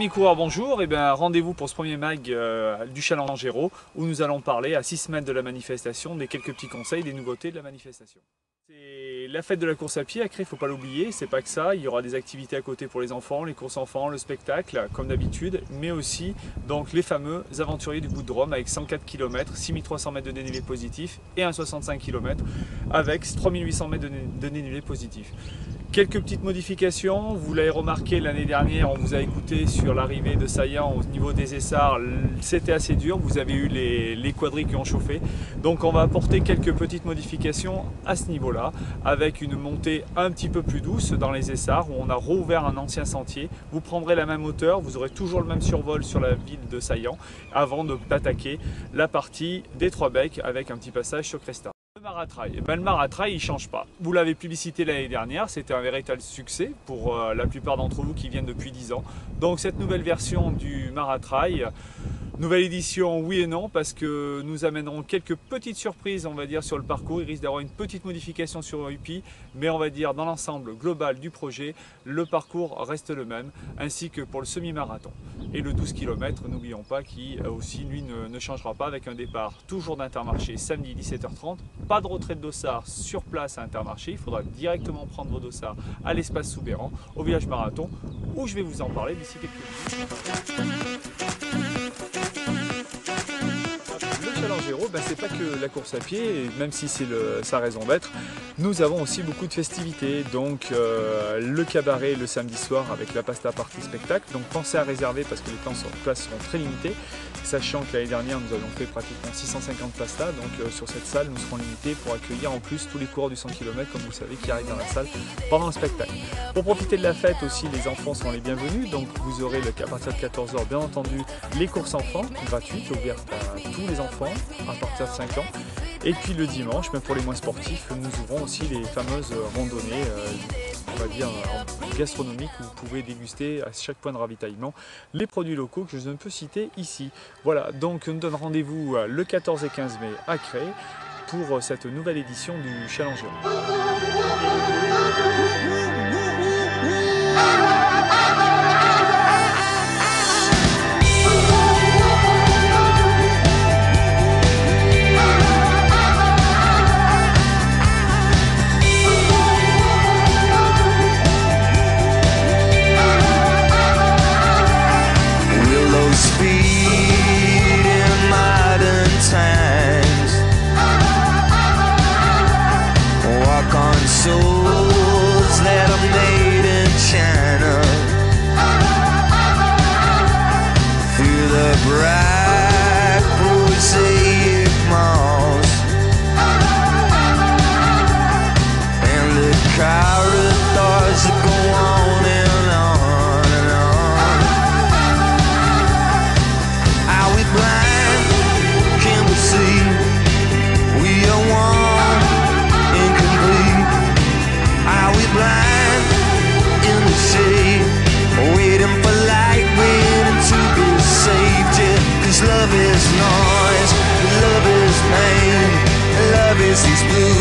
amis coureurs, bonjour. Et bien, rendez-vous pour ce premier mag du Challenge Héros où nous allons parler à 6 semaines de la manifestation des quelques petits conseils, des nouveautés de la manifestation. C'est la fête de la course à pied à Cré, il ne faut pas l'oublier, c'est pas que ça, il y aura des activités à côté pour les enfants, les courses enfants, le spectacle comme d'habitude, mais aussi donc les fameux aventuriers du bout de Rome avec 104 km, 6300 mètres de dénivelé positif et un 65 km avec 3800 mètres de dénivelé positif. Quelques petites modifications, vous l'avez remarqué l'année dernière, on vous a écouté sur l'arrivée de Saillant au niveau des essarts, c'était assez dur, vous avez eu les quadrilles qui ont chauffé. Donc on va apporter quelques petites modifications à ce niveau-là, avec une montée un petit peu plus douce dans les essarts, où on a rouvert un ancien sentier. Vous prendrez la même hauteur, vous aurez toujours le même survol sur la ville de Saillant, avant d'attaquer la partie des Trois Becs avec un petit passage sur Cresta. Le Maratrail, le Maratrail il ne change pas. Vous l'avez publicité l'année dernière, c'était un véritable succès pour la plupart d'entre vous qui viennent depuis 10 ans. Donc cette nouvelle version du Maratrail, nouvelle édition oui et non, parce que nous amènerons quelques petites surprises on va dire sur le parcours. Il risque d'avoir une petite modification sur UPI, mais on va dire dans l'ensemble global du projet, le parcours reste le même, ainsi que pour le semi-marathon. Et le 12 km, n'oublions pas, qui aussi lui ne changera pas, avec un départ toujours d'Intermarché samedi 17h30. Pas de retrait de dossard sur place à Intermarché, il faudra directement prendre vos dossards à l'espace Soubeyran, au village marathon, où je vais vous en parler d'ici quelques minutes. Le Challenge Héros, c'est pas que la course à pied, même si c'est sa raison d'être. Nous avons aussi beaucoup de festivités, donc le cabaret le samedi soir avec la pasta party spectacle. Donc pensez à réserver parce que les places seront très limitées, sachant que l'année dernière nous avons fait pratiquement 650 pastas, donc sur cette salle nous serons limités pour accueillir en plus tous les coureurs du 100 km comme vous savez qui arrivent dans la salle pendant le spectacle. Pour profiter de la fête aussi, les enfants sont les bienvenus, donc vous aurez à partir de 14 h bien entendu les courses enfants gratuites ouvertes à tous les enfants à partir de 5 ans. Et puis le dimanche, même pour les moins sportifs, nous ouvrons aussi les fameuses randonnées, on va dire gastronomiques, où vous pouvez déguster à chaque point de ravitaillement les produits locaux que je ne peux citer ici. Voilà, donc on nous donne rendez-vous le 14 et 15 mai à Cré pour cette nouvelle édition du Challenge Héros. Souls that are made in China, through the bright prosaic malls and the corridors that go on and on and on. Are we blind? Can we see? We are one, incomplete. Are we blind in the shade, waiting for light, waiting to be saved? Yeah, 'cause love is noise, love is pain, love is these blues.